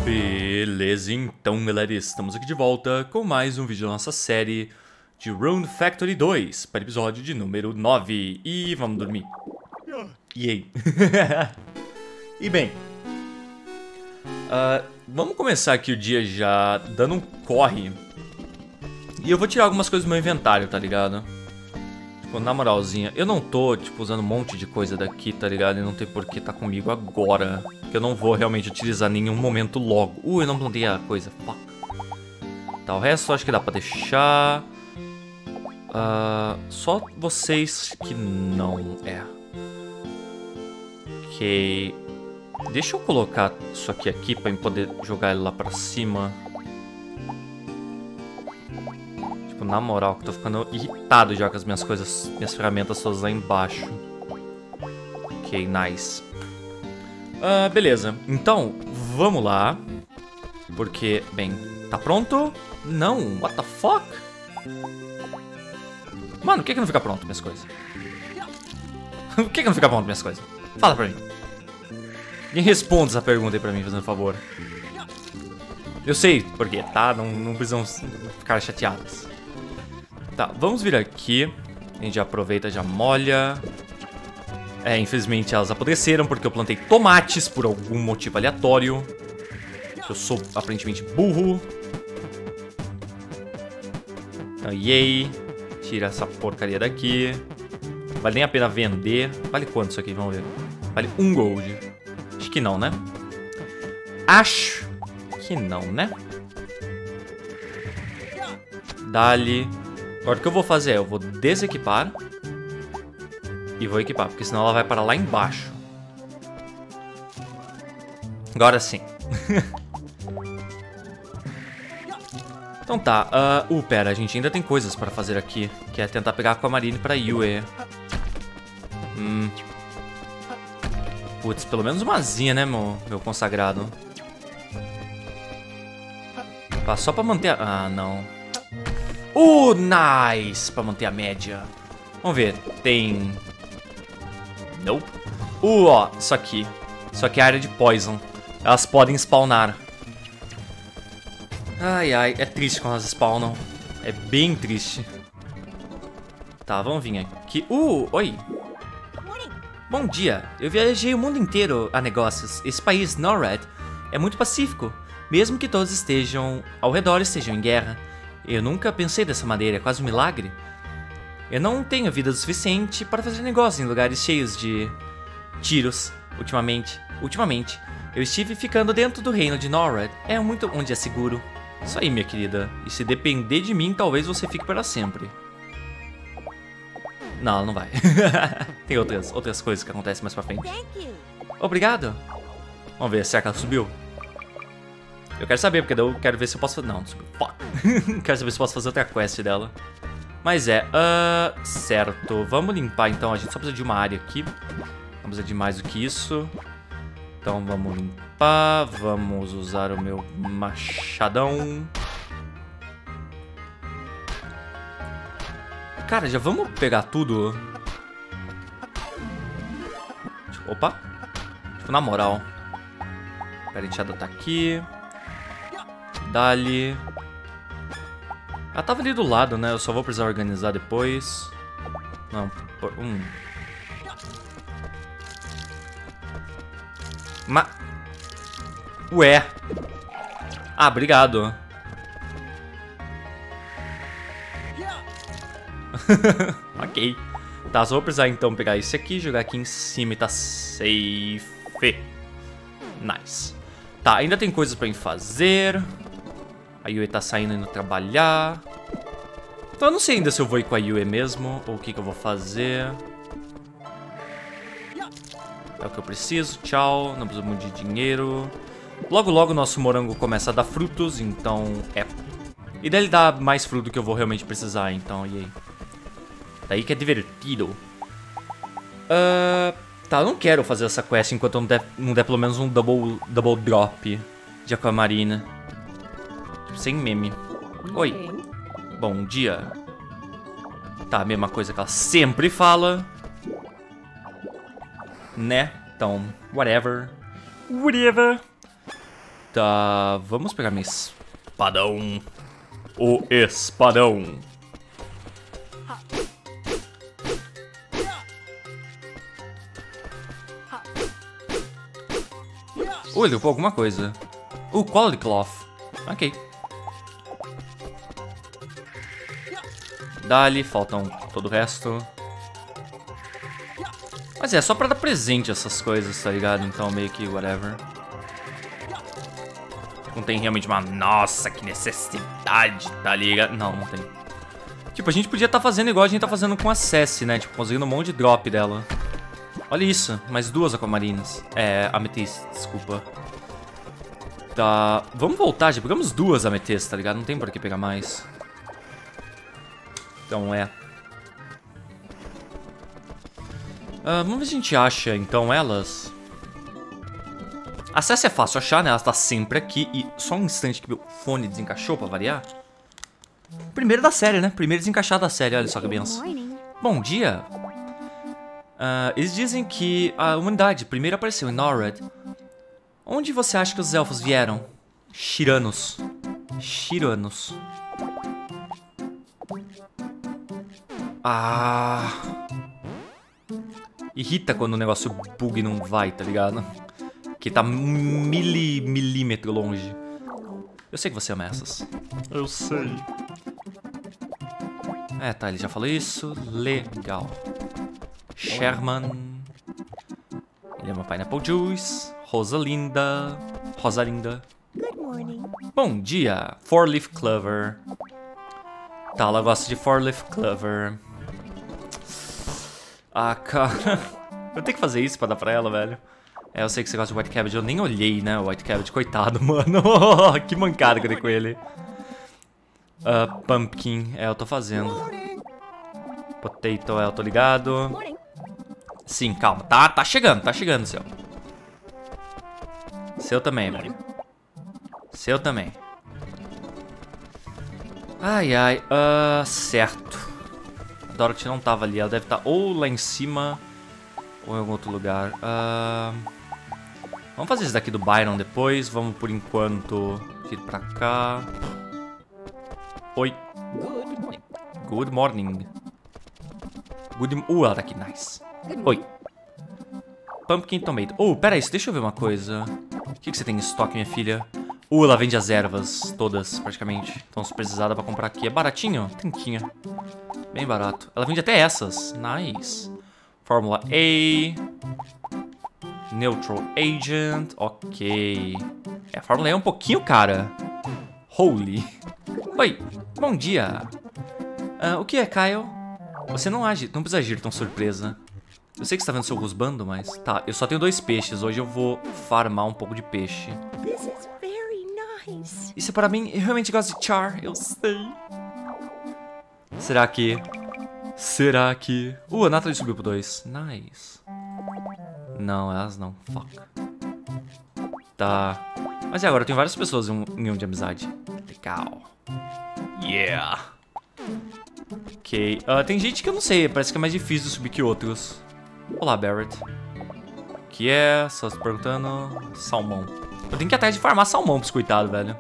Beleza, então galera, estamos aqui de volta com mais um vídeo da nossa série de Rune Factory 2 para o episódio de número 9. E vamos dormir. E aí? E bem, vamos começar aqui o dia já dando um corre. E eu vou tirar algumas coisas do meu inventário, tá ligado? Tipo, na moralzinha, eu não tô, tipo, usando um monte de coisa daqui, tá ligado? E não tem por que tá comigo agora. Que eu não vou realmente utilizar em nenhum momento logo. Eu não plantei a coisa, fuck. Tá, o resto eu acho que dá pra deixar. Só vocês que não é. Ok. Deixa eu colocar isso aqui pra eu poder jogar ele lá pra cima. Tipo, na moral, que eu tô ficando irritado já com as minhas coisas, minhas ferramentas todas lá embaixo. Ok, nice. Beleza, então, vamos lá. Porque, bem, tá pronto? Não, what the fuck? Mano, por que não fica pronto minhas coisas? Por que não fica pronto minhas coisas? Fala pra mim. Quem responde essa pergunta aí pra mim, fazendo um favor? Eu sei por quê, tá? Não precisam ficar chateadas. Tá, vamos vir aqui. A gente já aproveita, já molha. Infelizmente elas apodreceram porque eu plantei tomates por algum motivo aleatório. Eu sou aparentemente burro. Yay. Tira essa porcaria daqui. Vale nem a pena vender. Vale quanto isso aqui? Vamos ver. Vale 1 gold. Acho que não, né? Acho que não, né? Dali. Agora o que eu vou fazer é, eu vou desequipar e vou equipar, porque senão ela vai parar lá embaixo. Agora sim. Então tá, pera, a gente ainda tem coisas pra fazer aqui, que é tentar pegar a Aquamarine pra Yue. Putz, pelo menos uma asinha, né, meu consagrado. Tá, só pra manter a... não. Nice! Pra manter a média. Vamos ver, tem... Nope. Ó, isso aqui. Isso aqui é a área de poison. Elas podem spawnar. Ai, ai, é triste quando elas spawnam. É bem triste. Tá, vamos vir aqui. Oi. Bom dia. Eu viajei o mundo inteiro a negócios. Esse país, Norred, é muito pacífico. Mesmo que todos ao redor estejam em guerra. Eu nunca pensei dessa maneira, é quase um milagre. Eu não tenho vida o suficiente para fazer negócio em lugares cheios de tiros. Ultimamente, eu estive ficando dentro do reino de Norred. É muito onde é seguro. Isso aí, minha querida. E se depender de mim, talvez você fique para sempre. Não, ela não vai. Tem outras coisas que acontecem mais pra frente. Obrigado. Vamos ver, será que ela subiu? Eu quero saber, porque daí eu quero ver se eu posso... Não subiu. Fuck. Quero saber se eu posso fazer outra quest dela. Mas certo. Vamos limpar então, a gente só precisa de uma área aqui. Não precisa de mais do que isso. Então vamos limpar. Vamos usar o meu machadão. Cara, já vamos pegar tudo. Opa. Tipo, na moral. A enxada tá aqui. Dali. Ela tava ali do lado, né? Eu só vou precisar organizar depois. Não, Ué. Obrigado. Ok. Tá, só vou precisar então pegar esse aqui, jogar aqui em cima e tá safe. Nice. Tá, ainda tem coisas pra fazer. A Yue tá saindo indo trabalhar. Então eu não sei ainda se eu vou ir com a Yue mesmo ou o que eu vou fazer. É o que eu preciso, tchau. Não preciso muito de dinheiro. Logo logo o nosso morango começa a dar frutos, então e daí ele dá mais fruto que eu vou realmente precisar, então e aí. Daí que é divertido. Tá, eu não quero fazer essa quest enquanto eu não der pelo menos um double drop de Aquamarine. Sem meme. Oi. Bom dia. Tá, a mesma coisa que ela sempre fala. Né? Então, whatever. Tá, vamos pegar meu espadão. O espadão. Ele dropou alguma coisa. Quality Cloth. Ok. Dali, faltam todo o resto. Mas é só pra dar presente essas coisas, tá ligado? Então meio que whatever. Não tem realmente uma... Nossa, que necessidade, tá ligado? Não, não tem. Tipo, a gente podia estar fazendo igual a gente tá fazendo com a Cessi, né? Tipo, conseguindo um monte de drop dela. Olha isso, mais 2 aquamarinas. Amethyst, desculpa. Tá, vamos voltar, já pegamos 2 amethyst, tá ligado? Não tem por que pegar mais. Então vamos ver se a gente acha, então, elas. A Cessi é fácil achar, né? Ela tá sempre aqui. E só um instante que meu fone desencaixou pra variar. Primeiro da série, né? Primeiro desencaixado da série, olha só que benção. Bom dia. Eles dizem que a humanidade primeiro apareceu em Norred. Onde você acha que os elfos vieram? Shiranos. Shiranos. Irrita quando o negócio bug e não vai, tá ligado? Que tá milímetro longe. Eu sei que você ama essas. Eu sei. Tá, ele já falou isso. Legal. Sherman. Ele ama Pineapple Juice. Rosalinda. Bom dia. 4-Leaf Clover. Tá, ela gosta de 4-Leaf Clover. Cara. Eu tenho que fazer isso pra dar pra ela, velho. Eu sei que você gosta de White Cabbage. Eu nem olhei, né, o White Cabbage. Coitado, mano. Que mancada que eu dei com ele. Pumpkin. Eu tô fazendo. Potato, eu tô ligado. Sim, calma. Tá chegando, seu. Seu também, velho. Seu também. Ai. Certo. A Dorothy não tava ali. Ela deve estar ou lá em cima ou em algum outro lugar. Vamos fazer esse daqui do Byron depois. Vamos, por enquanto, ir pra cá. Oi. Good morning. Ela tá aqui, nice. Oi. Pumpkin Tomato. Pera aí, deixa eu ver uma coisa. O que você tem em estoque, minha filha? Ela vende as ervas, todas, praticamente. Então, se precisar, dá pra comprar aqui. É baratinho? Trinquinha. Bem barato. Ela vende até essas. Nice. Fórmula A. Neutral Agent. Ok. A Fórmula A é um pouquinho cara. Holy. Oi, bom dia. O que é, Kyle? Você não precisa agir tão surpresa. Eu sei que você tá vendo seu rusbando, mas... Tá, eu só tenho 2 peixes. Hoje eu vou farmar um pouco de peixe. Isso para mim, eu realmente gosto de char. Eu sei. Será que... a Natalie subiu pro 2. Nice. Não, elas não. Fuck. Tá. Mas e agora? Eu tenho várias pessoas em união de amizade. Legal. Yeah. Ok. Tem gente que eu não sei. Parece que é mais difícil de subir que outros. Olá, Barrett. Que é? Só se perguntando. Salmão. Eu tenho que ir atrás de farmar salmão pra esse coitado, velho.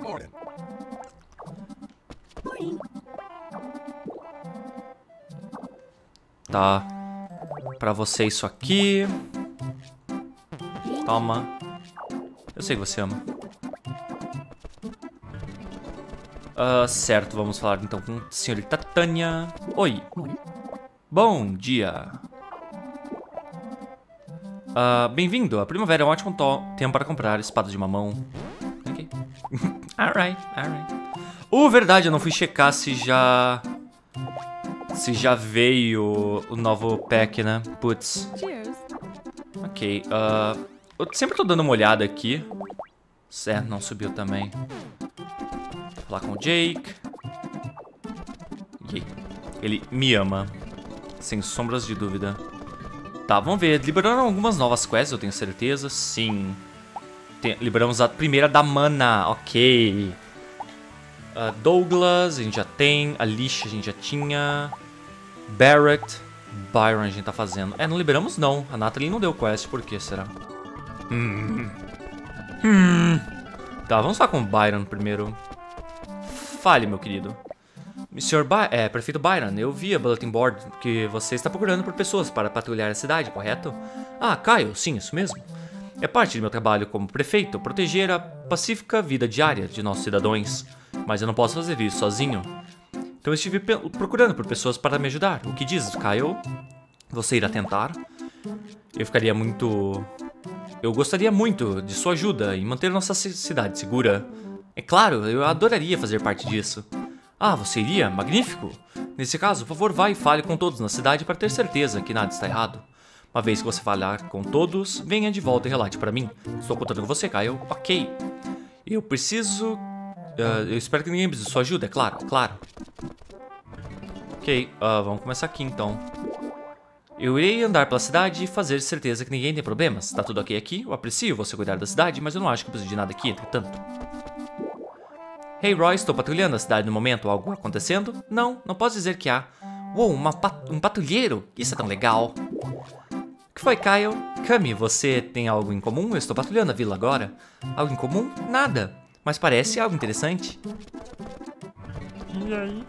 Tá. Pra você isso aqui. Toma. Eu sei que você ama. Certo, vamos falar então com a senhorita Tânia. Oi. Bom dia. Bem-vindo. A primavera é um ótimo tempo para comprar espada de mamão. Ok. Alright. Verdade, eu não fui checar se já veio o novo pack, né? Putz. Ok. Eu sempre tô dando uma olhada aqui. Certo, não subiu também. Vou falar com o Jake. Ele me ama. Sem sombras de dúvida. Tá, vamos ver. Liberaram algumas novas quests, eu tenho certeza. Sim. Liberamos a primeira da Mana. Ok. Douglas, a gente já tem. Alicia, a gente já tinha. Barrett. Byron, a gente tá fazendo. Não liberamos não. A Natalie não deu quest. Por que será? Tá, vamos falar com o Byron primeiro. Fale, meu querido. Prefeito Byron, eu vi a bulletin board que você está procurando por pessoas para patrulhar a cidade, correto? Ah, Kyle, sim, isso mesmo. É parte do meu trabalho como prefeito proteger a pacífica vida diária de nossos cidadãos, mas eu não posso fazer isso sozinho. Então eu estive procurando por pessoas para me ajudar. O que diz, Kyle? Você irá tentar? Eu gostaria muito de sua ajuda em manter nossa cidade segura. É claro, eu adoraria fazer parte disso. Ah, você iria? Magnífico! Nesse caso, por favor, vá e fale com todos na cidade para ter certeza que nada está errado. Uma vez que você falar com todos, venha de volta e relate para mim. Estou contando com você, Kyle. Ok. Eu preciso... eu espero que ninguém precise de sua ajuda, é claro, claro. Ok, vamos começar aqui então. Eu irei andar pela cidade e fazer certeza que ninguém tem problemas. Tá tudo ok aqui? Eu aprecio você cuidar da cidade, mas eu não acho que preciso de nada aqui, entretanto. Hey Roy, estou patrulhando a cidade no momento. Algo acontecendo? Não, não posso dizer que há. Uou, um patrulheiro? Isso é tão legal. O que foi, Kyle? Cami, você tem algo em comum? Eu estou patrulhando a vila agora. Algo em comum? Nada. Mas parece algo interessante. E aí?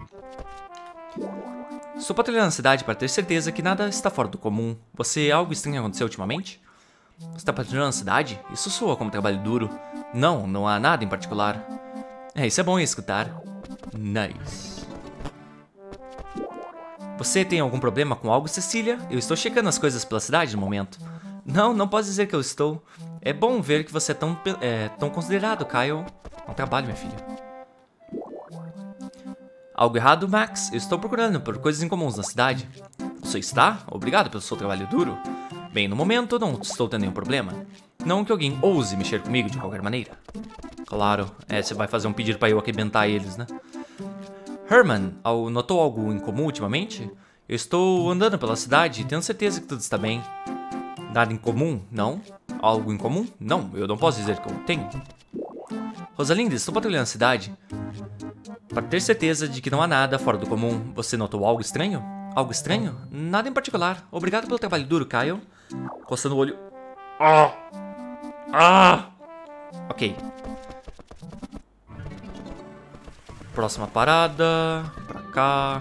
Estou patrulhando a cidade para ter certeza que nada está fora do comum. Algo estranho aconteceu ultimamente? Você está patrulhando a cidade? Isso soa como trabalho duro. Não, não há nada em particular. Isso é bom escutar. Nice. Você tem algum problema com algo, Cecília? Eu estou checando as coisas pela cidade no momento. Não, não posso dizer que eu estou. É bom ver que você é tão considerado, Kyle. É um trabalho, minha filha. Algo errado, Max? Eu estou procurando por coisas incomuns na cidade. Você está? Obrigado pelo seu trabalho duro. Bem, no momento não estou tendo nenhum problema. Não que alguém ouse mexer comigo de qualquer maneira. Claro, você vai fazer um pedido para eu arrebentar eles, né? Herman, notou algo incomum ultimamente? Eu estou andando pela cidade e tenho certeza que tudo está bem. Nada incomum? Não. Algo incomum? Não, eu não posso dizer que eu tenho. Rosalinda, estou patrulhando a cidade para ter certeza de que não há nada fora do comum. Você notou algo estranho? Algo estranho? Nada em particular. Obrigado pelo trabalho duro, Kyle. Coçando o olho. Ok. Próxima parada. Pra cá.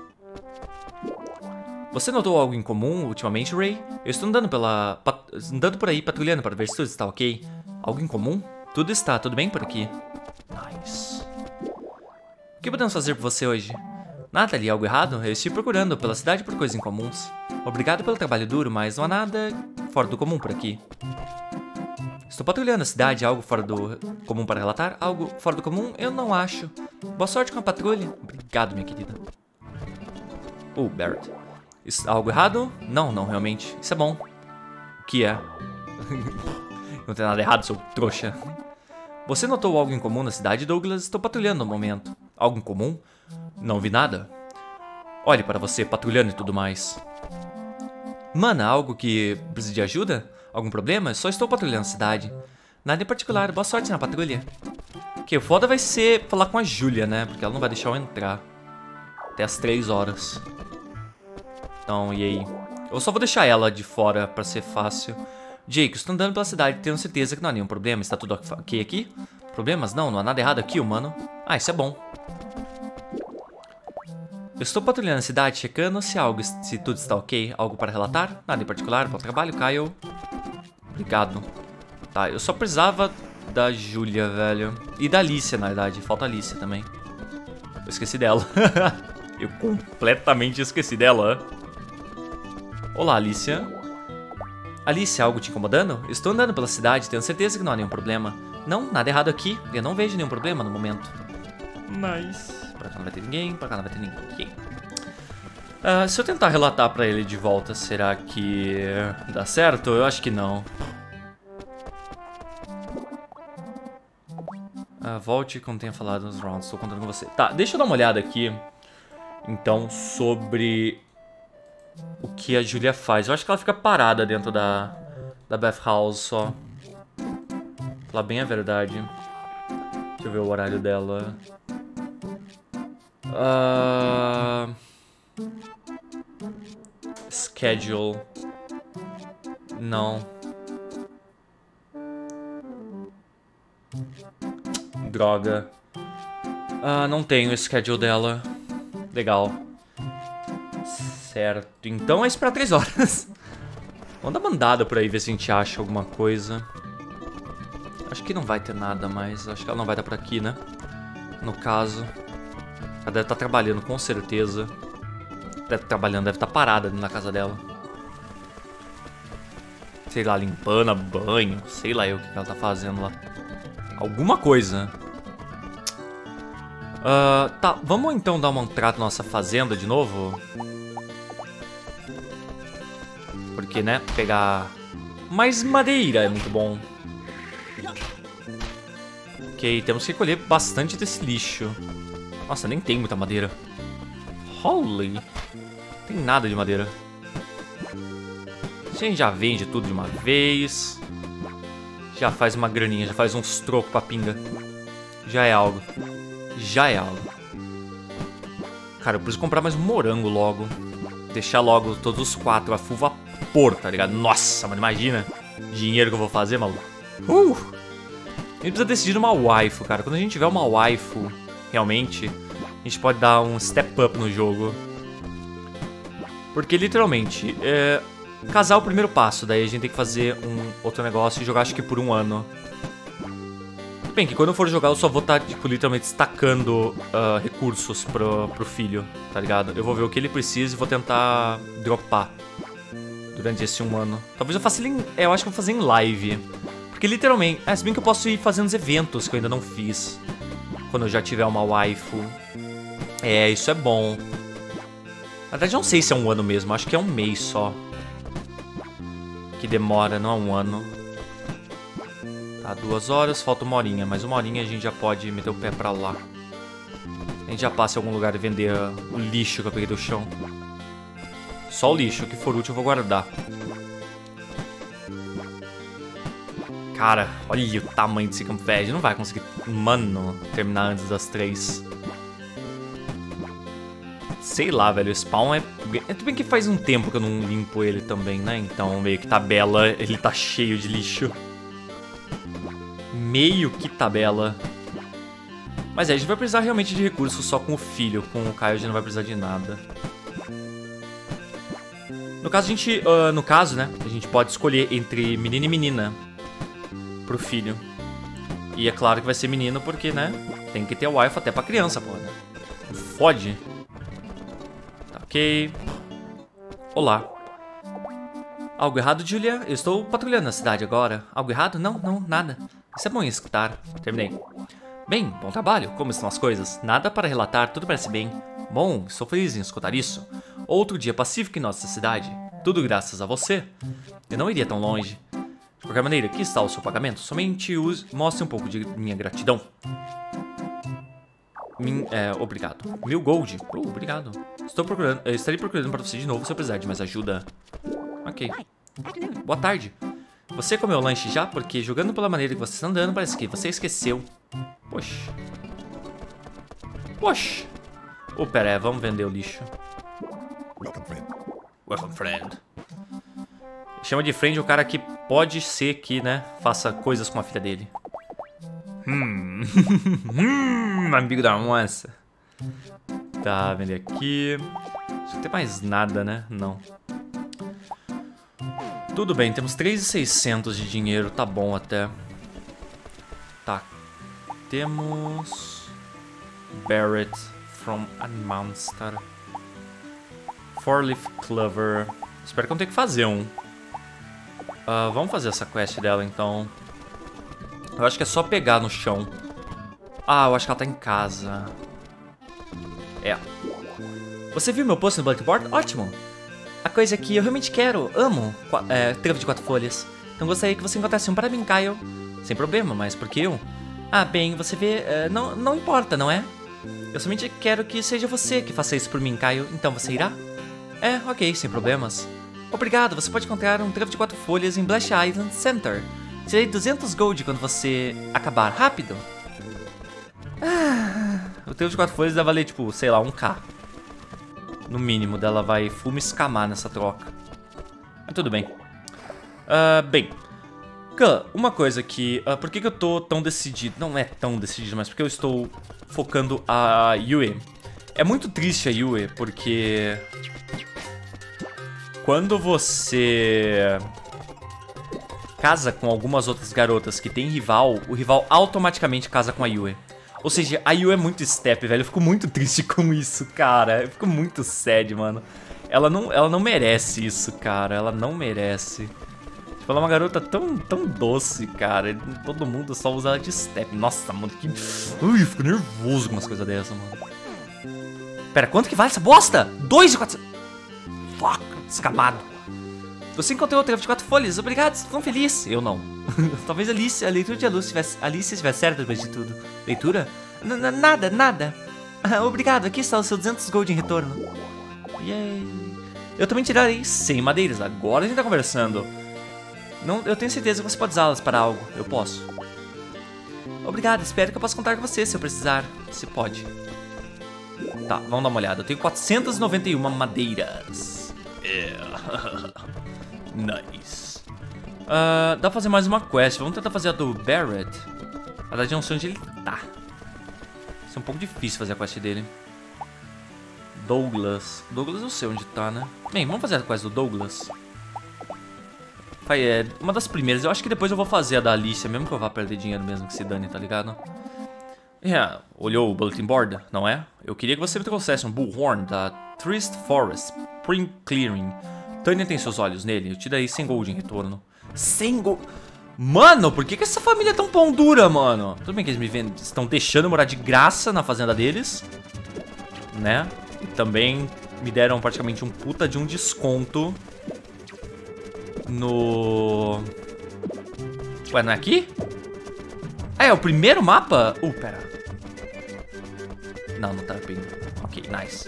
Você notou algo incomum ultimamente, Ray? Eu estou andando por aí patrulhando para ver se tudo está ok. Algo incomum? Tudo bem por aqui. Nice. O que podemos fazer por você hoje? Natalie, algo errado? Eu estive procurando pela cidade por coisas incomuns. Obrigado pelo trabalho duro, mas não há nada fora do comum por aqui. Estou patrulhando a cidade, algo fora do comum para relatar? Algo fora do comum? Eu não acho. Boa sorte com a patrulha. Obrigado, minha querida. Barrett. Algo errado? Não, não, realmente. Isso é bom. O que é? Não tem nada errado, seu trouxa. Você notou algo incomum na cidade, Douglas? Estou patrulhando no momento. Algo incomum? Não vi nada. Olhe para você, patrulhando e tudo mais. Mana, algo que precisa de ajuda? Algum problema? Só estou patrulhando a cidade. Nada em particular, boa sorte na patrulha. O foda vai ser falar com a Julia, né? Porque ela não vai deixar eu entrar. Até as 3 horas. Então, e aí? Eu só vou deixar ela de fora pra ser fácil. Jake, estou andando pela cidade, tenho certeza que não há nenhum problema. Está tudo ok aqui? Problemas? Não, não há nada errado aqui, humano. Ah, isso é bom. Eu estou patrulhando a cidade, checando se tudo está ok. Algo para relatar? Nada em particular, bom trabalho, Kyle. Obrigado. Tá, eu só precisava da Julia, velho. E da Alicia, na verdade. Falta a Alicia também. Eu esqueci dela. Eu completamente esqueci dela. Olá, Alicia. Alicia, algo te incomodando? Eu estou andando pela cidade, tenho certeza que não há nenhum problema. Não, nada errado aqui. Eu não vejo nenhum problema no momento. Mas... pra cá não vai ter ninguém, pra cá não vai ter ninguém. Se eu tentar relatar pra ele de volta, será que dá certo? Eu acho que não. Volte como tenha falado nos rounds, estou contando com você. Tá, deixa eu dar uma olhada aqui, então, sobre o que a Julia faz. Eu acho que ela fica parada dentro da Bath House só. Falar bem a verdade. Deixa eu ver o horário dela. Schedule. Não. Droga. Ah, não tenho o schedule dela. Legal. Certo. Então é esperar 3 horas. Vamos dar uma andada por aí, ver se a gente acha alguma coisa. Acho que não vai ter nada mais. Acho que ela não vai estar por aqui, né? No caso. Ela deve estar trabalhando, com certeza. Deve estar trabalhando, deve estar parada na casa dela. Sei lá, limpando banho. Sei lá eu o que ela tá fazendo lá. Alguma coisa. Tá, vamos então dar uma entrada na nossa fazenda de novo? Porque, né, pegar mais madeira é muito bom. Ok, temos que recolher bastante desse lixo. Nossa, nem tem muita madeira. Holy. Não tem nada de madeira. A gente já vende tudo de uma vez. Já faz uma graninha, já faz uns trocos pra pinga. Já é algo. Já é algo. Cara, eu preciso comprar mais um morango logo. Deixar logo todos os 4 a full vapor, tá ligado? Nossa, mano, imagina dinheiro que eu vou fazer, maluco. A gente precisa decidir uma waifu, cara. Quando a gente tiver uma waifu, realmente, a gente pode dar um step up no jogo. Porque, literalmente, casar é o primeiro passo. Daí a gente tem que fazer um outro negócio e jogar, acho que por 1 ano. Bem, que quando eu for jogar eu só vou estar, tipo, literalmente destacando recursos pro filho, tá ligado? Eu vou ver o que ele precisa e vou tentar dropar durante esse 1 ano. Talvez eu faça ele eu acho que eu vou fazer em live. Porque literalmente, se bem que eu posso ir fazendo os eventos que eu ainda não fiz. Quando eu já tiver uma waifu. Isso é bom. Na verdade, eu não sei se é 1 ano mesmo, acho que é 1 mês só. Que demora, não é 1 ano. Tá, 2 horas, falta 1 horinha. Mais 1 horinha a gente já pode meter o pé pra lá. A gente já passa em algum lugar e vender o lixo que eu peguei do chão. Só o lixo, o que for útil eu vou guardar. Cara, olha o tamanho desse campo velho. Não vai conseguir, mano, terminar antes das 3. Sei lá, velho, o spawn é... Tudo bem que faz um tempo que eu não limpo ele também, né? Então meio que tabela, ele tá cheio de lixo. Meio que tabela. Mas a gente vai precisar realmente de recursos só com o filho. Com o Caio a gente não vai precisar de nada. No caso, né? A gente pode escolher entre menino e menina pro filho. E é claro que vai ser menino porque, né? Tem que ter o waifu até pra criança, pô, né? Fode. Tá, ok. Olá. Algo errado, Julia? Eu estou patrulhando a cidade agora. Algo errado? Não, nada. Isso é bom escutar. Terminei. Bem, bom trabalho. Como estão as coisas? Nada para relatar, tudo parece bem. Bom, estou feliz em escutar isso. Outro dia pacífico em nossa cidade. Tudo graças a você. Eu não iria tão longe. De qualquer maneira, aqui está o seu pagamento. Somente mostre um pouco de minha gratidão. Obrigado. 1000 gold. Obrigado. Estarei procurando para você de novo se eu precisar de mais ajuda. Ok. Boa tarde. Você comeu o lanche já? Porque jogando pela maneira que você está andando, parece que você esqueceu. Poxa. Poxa. Pera aí, vamos vender o lixo. Welcome, friend. Chama de friend o cara que pode ser que, né, faça coisas com a filha dele. Amigo da moça. Tá, vender aqui. Acho que não tem mais nada, né? Não. Tudo bem, temos 3.600 de dinheiro, tá bom até. Tá. Temos... Barrett from a monster. 4-leaf clover. Espero que eu não tenha que fazer um. Vamos fazer essa quest dela, então. Eu acho que é só pegar no chão. Eu acho que ela tá em casa. Você viu meu post no Blackboard? Ótimo! A coisa que eu realmente quero, amo, trevo de 4 folhas. Então gostaria que você encontrasse um para mim, Kyle. Sem problema, mas por que eu? Bem, você vê, não importa, não é? Eu somente quero que seja você que faça isso por mim, Kyle. Então você irá? Ok, sem problemas. Obrigado, você pode encontrar um trevo de 4 folhas em Blash Island Center. Tirei 200 gold quando você acabar. Rápido. O trevo de 4 folhas deve valer, tipo, sei lá, 1k. No mínimo, dela vai full me escamar nessa troca. Mas tudo bem. Bem, Khan, uma coisa que... por que eu tô tão decidido? Não é tão decidido, mas porque eu estou focando a Yue. É muito triste a Yue, porque... quando você casa com algumas outras garotas que tem rival, o rival automaticamente casa com a Yue. Ou seja, a Yue é muito step, velho. Eu fico muito triste com isso, cara. Eu fico muito sad, mano. Ela não merece isso, cara. Ela não merece. Tipo, ela é uma garota tão doce, cara. Todo mundo só usa ela de step. Nossa, mano, que... Ui, eu fico nervoso com umas coisas dessas, mano. Pera, quanto que vale essa bosta? 2.400... Fuck, escapado. Você encontrou outra 24 folhas. Obrigado, estou tão feliz. Eu não. Talvez a leitura de Alice estivesse certa depois de tudo. Leitura? Nada. Obrigado, aqui está o seu 200 gold em retorno. Yay. Eu também tirarei 100 madeiras. Agora a gente tá conversando. Não, eu tenho certeza que você pode usá-las para algo. Eu posso. Obrigado, espero que eu possa contar com você se eu precisar. Se pode. Tá, vamos dar uma olhada. Eu tenho 491 madeiras. Nice. Dá pra fazer mais uma quest. Vamos tentar fazer a do Barrett. Na verdade, eu não sei onde ele tá. Isso é um pouco difícil fazer a quest dele. Douglas eu sei onde tá, né? Bem, vamos fazer a quest do Douglas. É uma das primeiras. Eu acho que depois eu vou fazer a da Alicia, mesmo que eu vá perder dinheiro mesmo que se dane, tá ligado? Olhou o bulletin board, não é? Eu queria que você me trouxesse um Bullhorn da Trist Forest Spring Clearing. Tânia tem seus olhos nele. Eu te darei 100 gold em retorno. 100 gold... Mano, por que essa família é tão pão dura, mano? Tudo bem que eles me estão deixando morar de graça na fazenda deles, né? E também me deram praticamente um puta de um desconto no... Ué, não é aqui? É o primeiro mapa? Pera. Não tá bem. Ok, nice.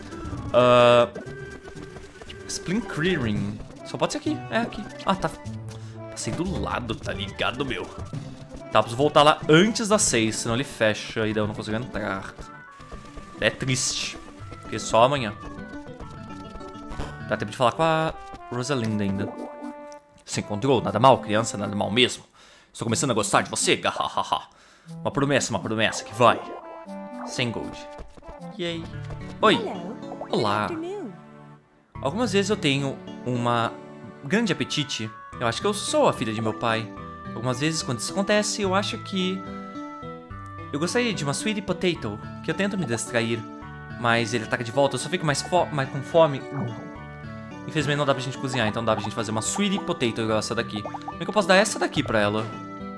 Spring Clearing. Só pode ser aqui. É aqui. Tá. Passei do lado, tá ligado, meu? Tá, preciso voltar lá antes das 6, senão ele fecha e daí eu não consigo entrar. É triste. Porque só amanhã. Dá tempo de falar com a Rosalinda ainda. Você encontrou? Nada mal, criança? Nada mal mesmo. Estou começando a gostar de você, gahahaha. Uma promessa que vai. 100 gold. Yay. Oi. Olá. Algumas vezes eu tenho uma grande apetite. Eu acho que eu sou a filha de meu pai. Algumas vezes, quando isso acontece, eu acho que... eu gostaria de uma sweet potato, que eu tento me distrair. Mas ele ataca de volta, eu só fico mais com fome. Infelizmente não dá pra gente cozinhar, então dá pra gente fazer uma sweet potato igual essa daqui. Como é que eu posso dar essa daqui pra ela?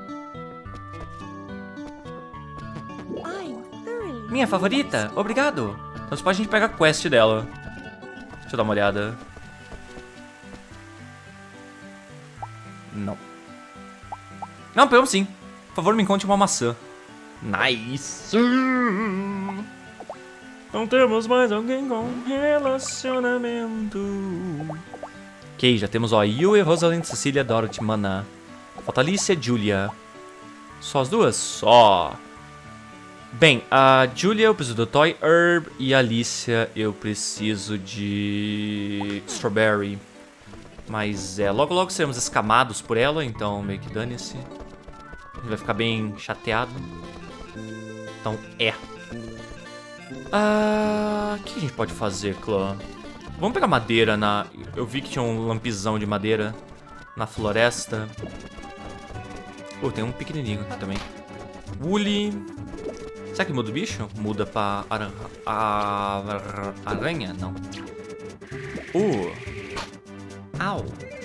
Minha favorita? Obrigado. Então depois a gente pega a quest dela. Deixa eu dar uma olhada. Não. Não, pegamos sim. Por favor, me conte uma maçã. Nice. Não temos mais alguém com relacionamento. Ok, já temos, ó, Yue, Rosalind, Cecília, Dorothy, Mana. Falta Alicia e Julia. Só as duas? Só. Bem, a Julia eu preciso do Toy Herb e a Alicia eu preciso de Strawberry. Mas logo seremos escamados por ela, então meio que dane-se. A gente vai ficar bem chateado. Então o que a gente pode fazer, clã? Vamos pegar madeira na... Eu vi que tinha um lampizão de madeira na floresta. Tem um pequenininho aqui também. Woolly. Será que muda o bicho? Muda pra aranha? Não. Au.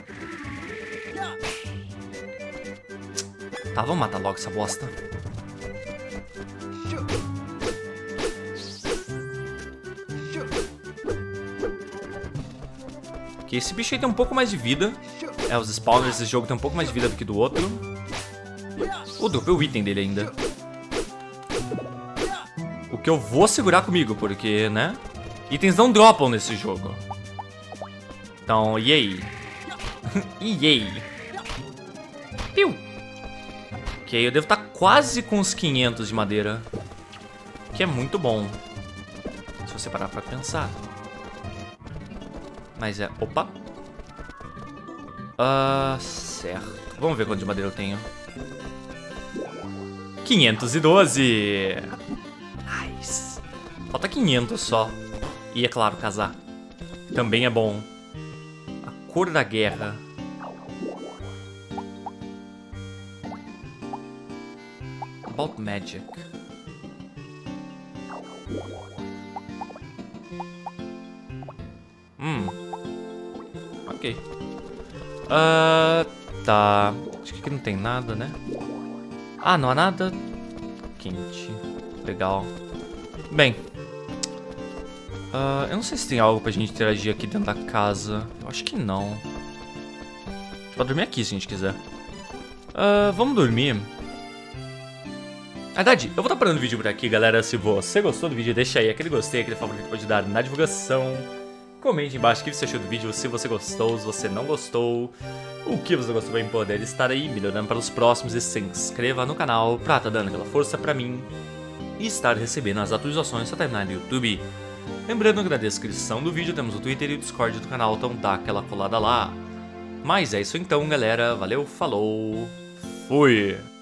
Tá, vamos matar logo essa bosta. Ok, esse bicho aí tem um pouco mais de vida. Os spawners desse jogo tem um pouco mais de vida do que do outro. Dropei o item dele ainda. O que eu vou segurar comigo, porque, né? Itens não dropam nesse jogo. Então, yay. Yay. Piu. Ok, eu devo estar quase com os 500 de madeira. Que é muito bom. Se você parar pra pensar. Mas opa. Certo. Vamos ver quanto de madeira eu tenho. 512! Nice! Falta 500 só. E é claro, casar. Também é bom. A cor da guerra. About magic. Ok. Tá. Acho que aqui não tem nada, né? Ah, não há nada. Quente. Legal. Bem. Eu não sei se tem algo pra gente interagir aqui dentro da casa. Eu acho que não. A gente pode dormir aqui se a gente quiser. Vamos dormir. Na verdade, eu vou estar parando o vídeo por aqui, galera. Se você gostou do vídeo, deixa aí aquele gostei, aquele favorito que pode dar na divulgação. Comente embaixo o que você achou do vídeo, se você gostou, se você não gostou. O que você gostou bem poder estar aí melhorando para os próximos. E se inscreva no canal pra estar dando aquela força pra mim. E estar recebendo as atualizações só terminar no YouTube. Lembrando que na descrição do vídeo temos o Twitter e o Discord do canal, então dá aquela colada lá. Mas é isso então, galera. Valeu, falou, fui!